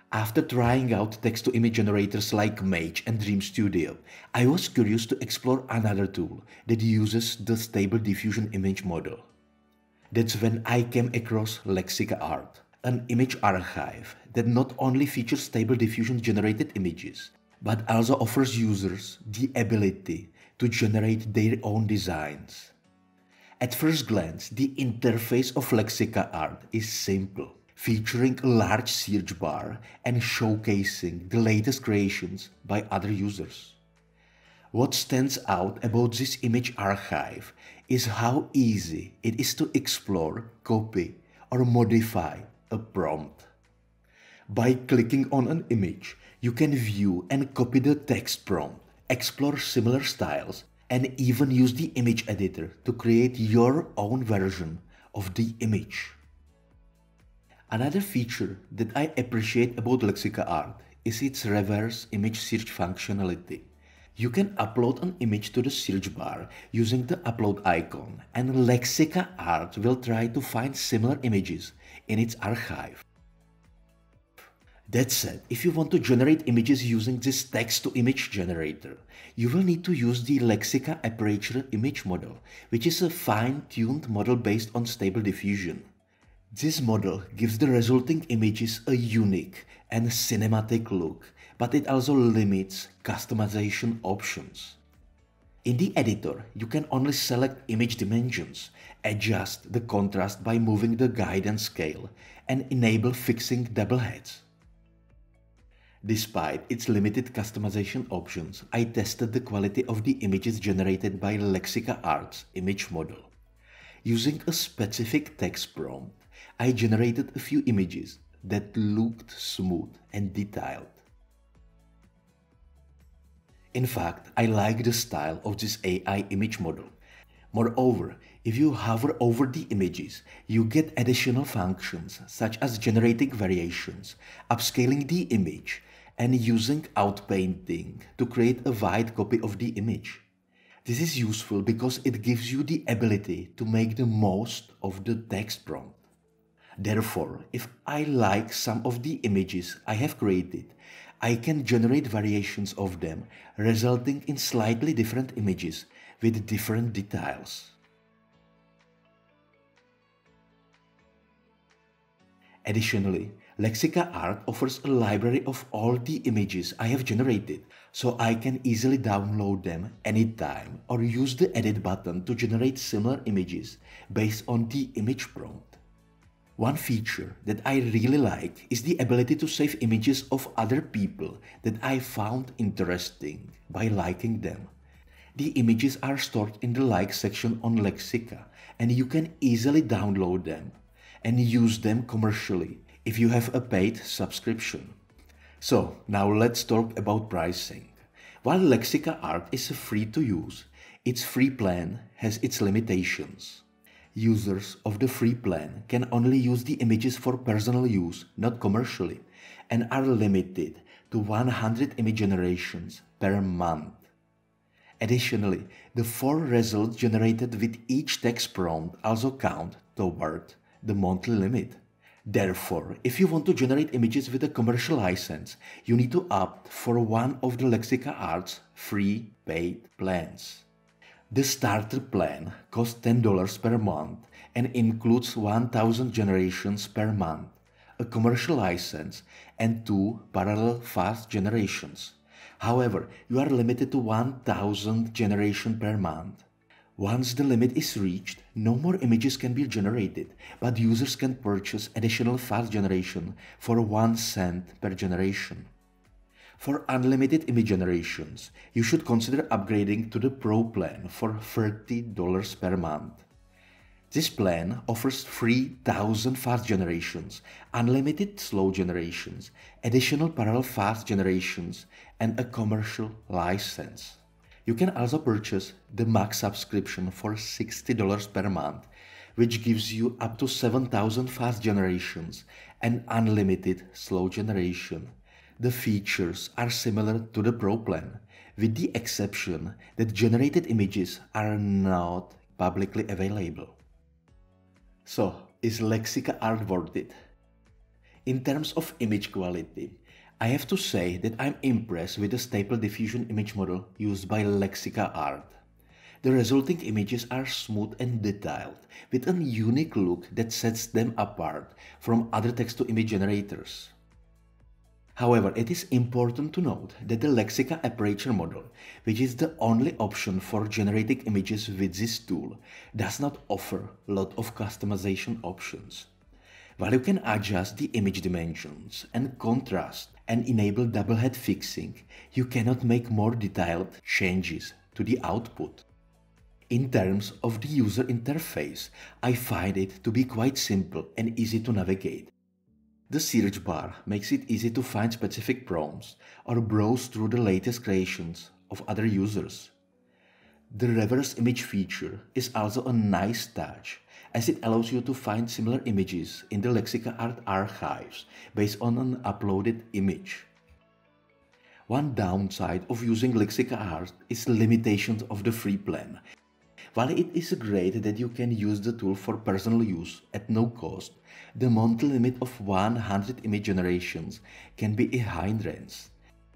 After trying out text-to-image generators like Mage and Dream Studio, I was curious to explore another tool that uses the Stable Diffusion image model. That's when I came across Lexica Art, an image archive that not only features Stable Diffusion generated images, but also offers users the ability to generate their own designs. At first glance, the interface of Lexica Art is simple, featuring a large search bar and showcasing the latest creations by other users. What stands out about this image archive is how easy it is to explore, copy, or modify a prompt. By clicking on an image, you can view and copy the text prompt, explore similar styles, and even use the image editor to create your own version of the image. Another feature that I appreciate about Lexica Art is its reverse image search functionality. You can upload an image to the search bar using the upload icon, and Lexica Art will try to find similar images in its archive. That said, if you want to generate images using this text-to-image generator, you will need to use the Lexica Aperture image model, which is a fine-tuned model based on Stable Diffusion. This model gives the resulting images a unique and cinematic look, but it also limits customization options. In the editor, you can only select image dimensions, adjust the contrast by moving the guidance scale, and enable fixing double heads. Despite its limited customization options, I tested the quality of the images generated by Lexica Art's image model. Using a specific text prompt, I generated a few images that looked smooth and detailed. In fact, I like the style of this AI image model. Moreover, if you hover over the images, you get additional functions such as generating variations, upscaling the image, and using outpainting to create a wide copy of the image. This is useful because it gives you the ability to make the most of the text prompt. Therefore, if I like some of the images I have created, I can generate variations of them, resulting in slightly different images with different details. Additionally, Lexica Art offers a library of all the images I have generated, so I can easily download them anytime or use the edit button to generate similar images based on the image prompt. One feature that I really like is the ability to save images of other people that I found interesting by liking them. The images are stored in the like section on Lexica, and you can easily download them and use them commercially if you have a paid subscription. So now let's talk about pricing. While Lexica Art is free to use, its free plan has its limitations. Users of the free plan can only use the images for personal use, not commercially, and are limited to 100 image generations per month. Additionally, the 4 results generated with each text prompt also count toward the monthly limit. Therefore, if you want to generate images with a commercial license, you need to opt for one of the Lexica Art's free paid plans. The starter plan costs $10 per month and includes 1,000 generations per month, a commercial license, and 2 parallel fast generations. However, you are limited to 1,000 generations per month. Once the limit is reached, no more images can be generated, but users can purchase additional fast generation for 1 cent per generation. For unlimited image generations, you should consider upgrading to the Pro plan for $30 per month. This plan offers 3,000 fast generations, unlimited slow generations, additional parallel fast generations, and a commercial license. You can also purchase the Max subscription for $60 per month, which gives you up to 7,000 fast generations and unlimited slow generation. The features are similar to the Pro plan, with the exception that generated images are not publicly available. So, is Lexica Art worth it? In terms of image quality, I have to say that I'm impressed with the Stable Diffusion image model used by Lexica Art. The resulting images are smooth and detailed, with a unique look that sets them apart from other text-to-image generators. However, it is important to note that the Lexica Aperture model, which is the only option for generating images with this tool, does not offer a lot of customization options. While you can adjust the image dimensions and contrast and enable double head fixing, you cannot make more detailed changes to the output. In terms of the user interface, I find it to be quite simple and easy to navigate. The search bar makes it easy to find specific prompts or browse through the latest creations of other users. The reverse image feature is also a nice touch, as it allows you to find similar images in the Lexica Art archives based on an uploaded image. One downside of using Lexica Art is the limitations of the free plan. While it is great that you can use the tool for personal use at no cost, the monthly limit of 100 image generations can be a hindrance.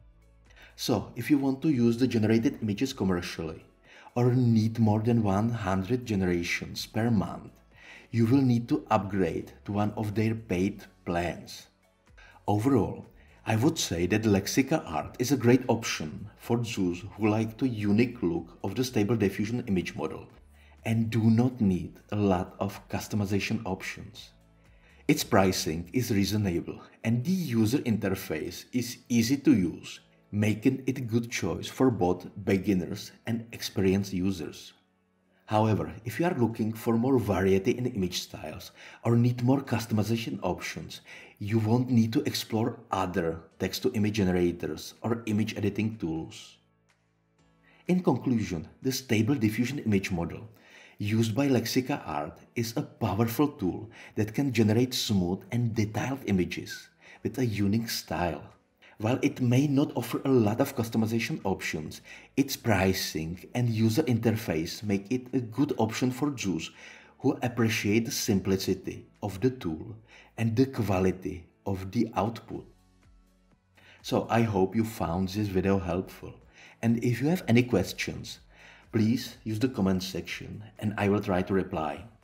So, if you want to use the generated images commercially, or need more than 100 generations per month, you will need to upgrade to one of their paid plans. Overall, I would say that Lexica Art is a great option for those who like the unique look of the Stable Diffusion image model and do not need a lot of customization options. Its pricing is reasonable and the user interface is easy to use, making it a good choice for both beginners and experienced users. However, if you are looking for more variety in image styles or need more customization options, you won't need to explore other text-to-image generators or image editing tools. In conclusion, the Stable Diffusion image model used by Lexica Art is a powerful tool that can generate smooth and detailed images with a unique style. While it may not offer a lot of customization options, its pricing and user interface make it a good option for those who appreciate the simplicity of the tool and the quality of the output. So I hope you found this video helpful, and if you have any questions, please use the comment section and I will try to reply.